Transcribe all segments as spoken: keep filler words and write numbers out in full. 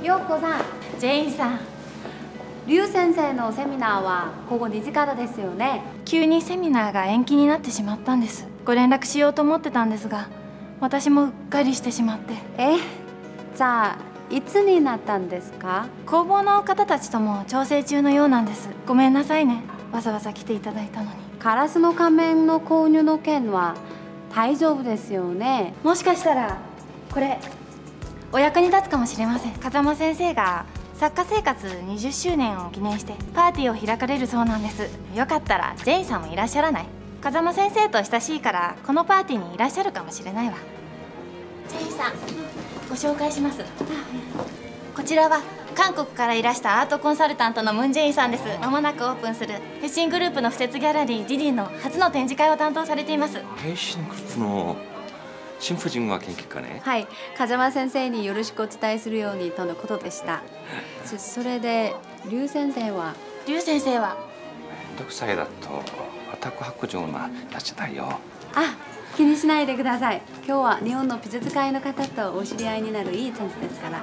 陽子さん、 ジェインさん、 劉先生のセミナーは午後にじからですよね。 急にセミナーが延期になってしまったんです。ご連絡しようと思ってたんですが、私もうっかりしてしまって。 え、じゃあいつになったんですか？ 工房の方たちとも調整中のようなんです。ごめんなさいね、わざわざ来ていただいたのに。 ガラスの仮面の購入の件は大丈夫ですよね。 もしかしたらこれお役に立つかもしれません。風間先生が作家生活にじゅっしゅうねんを記念してパーティーを開かれるそうなんです。よかったらジェインさんもいらっしゃらない？風間先生と親しいからこのパーティーにいらっしゃるかもしれないわ。ジェインさん、ご紹介します。こちらは韓国からいらしたアートコンサルタントのムン・ジェインさんです。まもなくオープンするヘシングループの不設ギャラリーディディの初の展示会を担当されています。 ヘシングループの新婦人は研究家ね。 はい、風間先生によろしくお伝えするようにとのことでした。そ, それで劉先生は劉先生はめんどくさいだと宅白状なやつだよ。 あ、気にしないでください。今日は日本の美術界の方とお知り合いになるいいチャンスですから。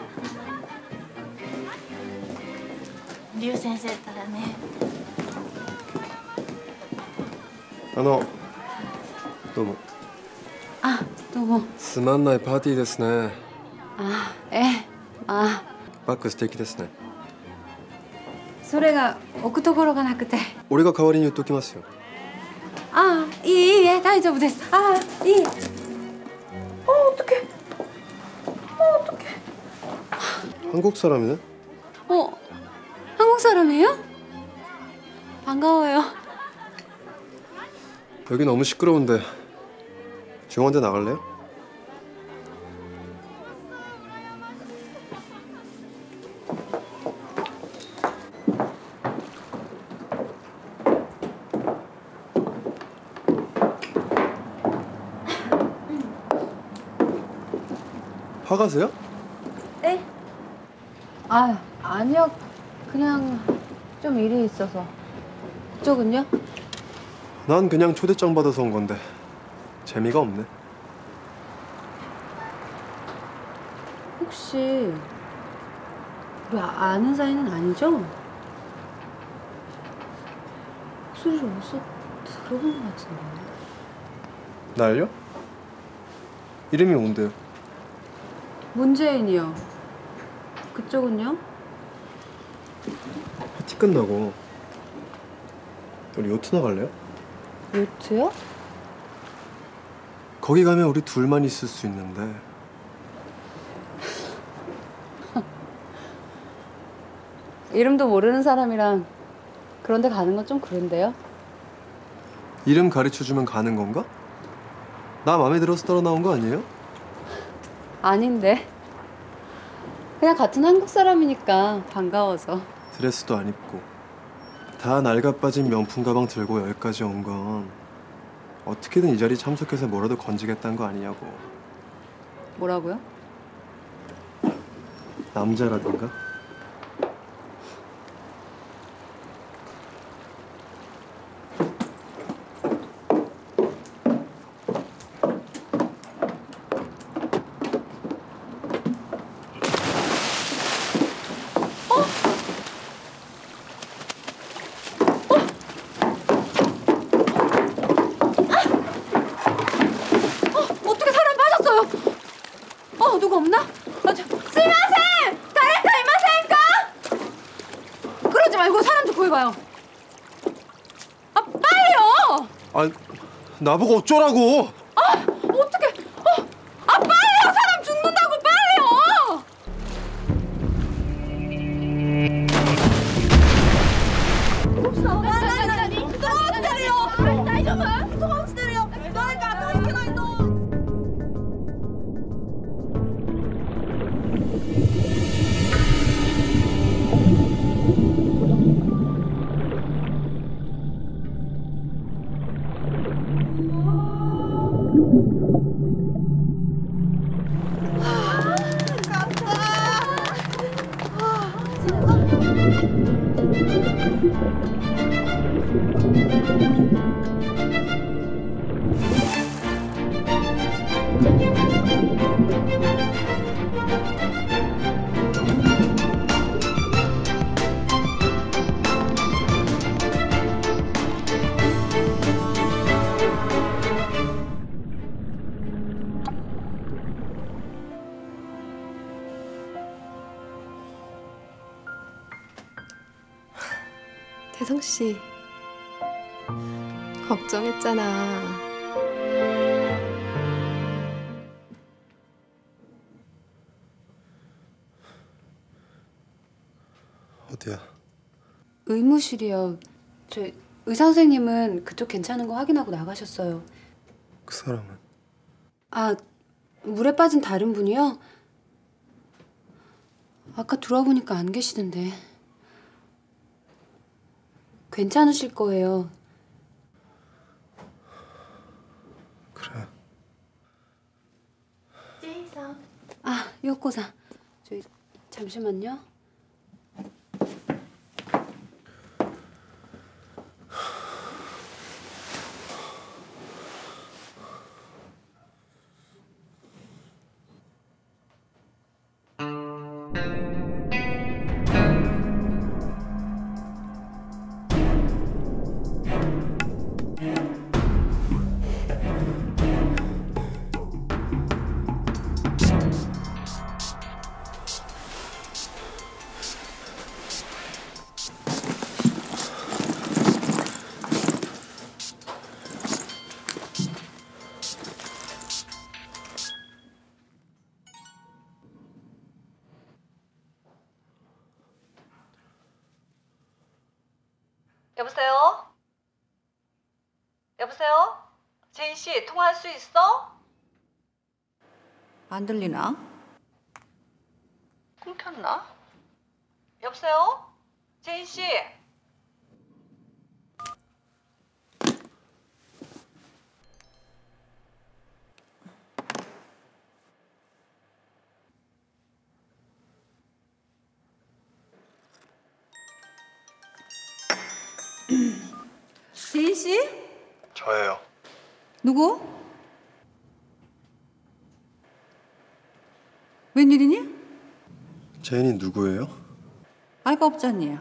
劉先生ったらね。 あのどうも。 あ、どうも。 つまんないパーティーですね。 あ、ええ、あ。 バッグ素敵ですね。 それが置くところがなくて。 俺が代わりに言っときますよ。 ああ、いいいいえ、大丈夫です。ああ、いい。あ、어떡해。あ、어떡해。 한국사람이네。 어, 한국 사람이에요? 반가워요. 여기 너무 시끄러운데 중원대 나갈래요? 화가세요? 네? 아, 아니요. 그냥 좀 일이 있어서. 그쪽은요? 난 그냥 초대장 받아서 온 건데 재미가 없네. 혹시 우리 아는 사이는 아니죠? 목소리를 어디서 들어본 것 같은데. 날요? 이름이 뭔데요? 문재인이요. 그쪽은요? 파티 끝나고 우리 요트나 갈래요? 요트요? 거기 가면 우리 둘만 있을 수 있는데. 이름도 모르는 사람이랑 그런 데 가는 건 좀 그런데요? 이름 가르쳐주면 가는 건가? 나 마음에 들어서 따라 나온 거 아니에요? 아닌데. 그냥 같은 한국 사람이니까 반가워서. 드레스도 안 입고 다 낡아빠진 명품 가방 들고 여기까지 온 건 어떻게든 이 자리 참석해서 뭐라도 건지겠다는 거 아니냐고. 뭐라고요? 남자라든가? 어, 누구 없나? 아, 저, 스미마셍! 다이렉터 이마셍까? 그러지 말고 사람 좀 구해봐요. 아, 빨리요! 아, 나보고 어쩌라고! 아, 어떡해! 어, 아, 빨리요! 사람 죽는다고, 빨리요! 혹시 나, 나, 나, 나, 나, 들어가면 때려! 다이저브! 들어가면 때려! 너니까 더 시켜놔, 너! 혜성 씨, 걱정했잖아. 어디야? 의무실이요. 저 의사 선생님은 그쪽 괜찮은 거 확인하고 나가셨어요. 그 사람은? 아, 물에 빠진 다른 분이요? 아까 들어보니까 안 계시던데. 괜찮으실 거예요. 그래. 제이슨. 아, 요코사. 저희 잠시만요. 여보세요? 여보세요? 제인 씨, 통화할 수 있어? 안 들리나? 끊겼나? 여보세요? 제인 씨? 제인 씨? 저예요. 누구? 웬일이니? 제인이 누구예요? 알거 없잖니.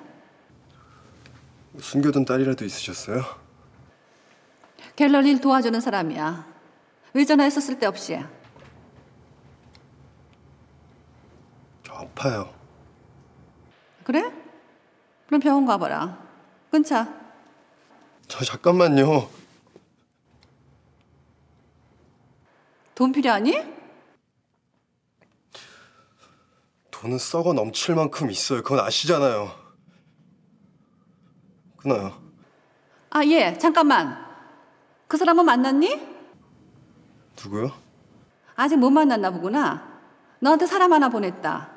숨겨둔 딸이라도 있으셨어요? 갤러리 일 도와주는 사람이야. 왜 전화했었을 때 없이? 저 아파요. 그래? 그럼 병원 가봐라. 끊자. 저 잠깐만요. 돈 필요하니? 돈은 썩어 넘칠 만큼 있어요. 그건 아시잖아요. 끊어요. 아, 예. 잠깐만. 그 사람은 만났니? 누구요? 아직 못 만났나 보구나. 너한테 사람 하나 보냈다.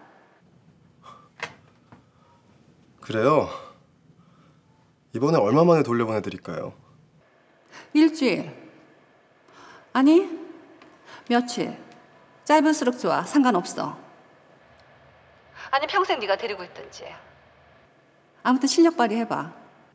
그래요? 이번에 얼마 만에 돌려보내드릴까요? 일주일. 아니, 며칠. 짧을수록 좋아. 상관없어. 아니 평생 네가 데리고 있든지. 아무튼 실력 발휘해봐.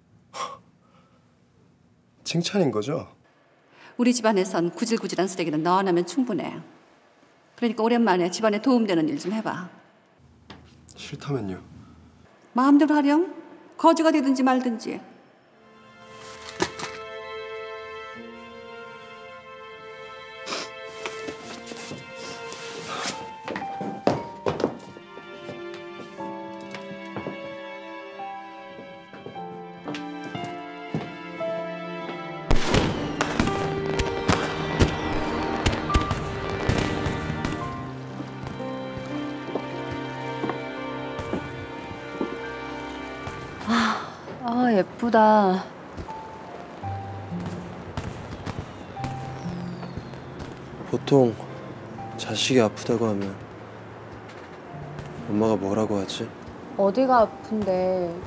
칭찬인 거죠? 우리 집안에선 구질구질한 쓰레기는 너 하나면 충분해. 그러니까 오랜만에 집안에 도움되는 일 좀 해봐. 싫다면요? 마음대로 하렴. 거지가 되든지 말든지. 아, 예쁘다. 보통 자식이 아프다고 하면 엄마가 뭐라고 하지? 어디가 아픈데?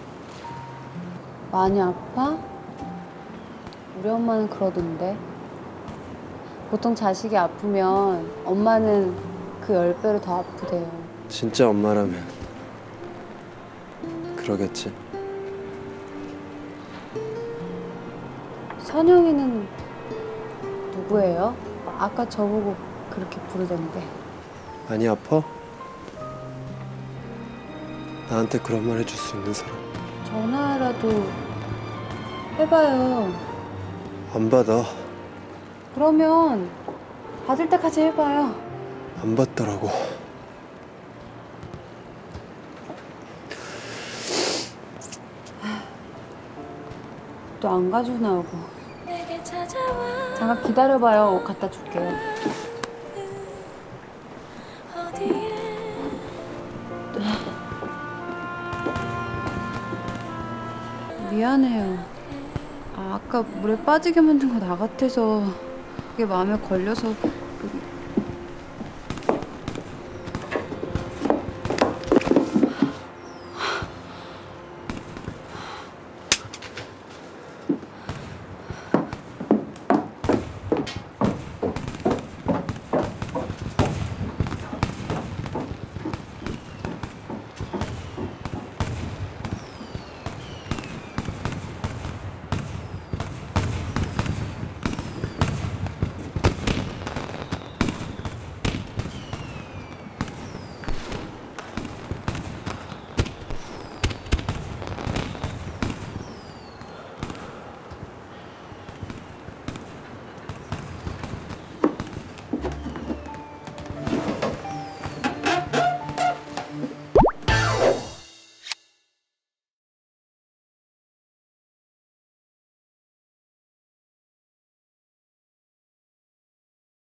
많이 아파? 우리 엄마는 그러던데. 보통 자식이 아프면 엄마는 그 열 배로 더 아프대요. 진짜 엄마라면 그러겠지. 선영이는 누구예요? 아까 저보고 그렇게 부르던데. 많이 아파? 나한테 그런 말 해줄 수 있는 사람. 전화라도 해봐요. 안 받아. 그러면 받을 때까지 해봐요. 안 받더라고. 옷도 안 가지고 나오고. 잠깐 기다려봐요. 옷 갖다 줄게요. 미안해요. 아, 아까 물에 빠지게 만든 거 나 같아서 그게 마음에 걸려서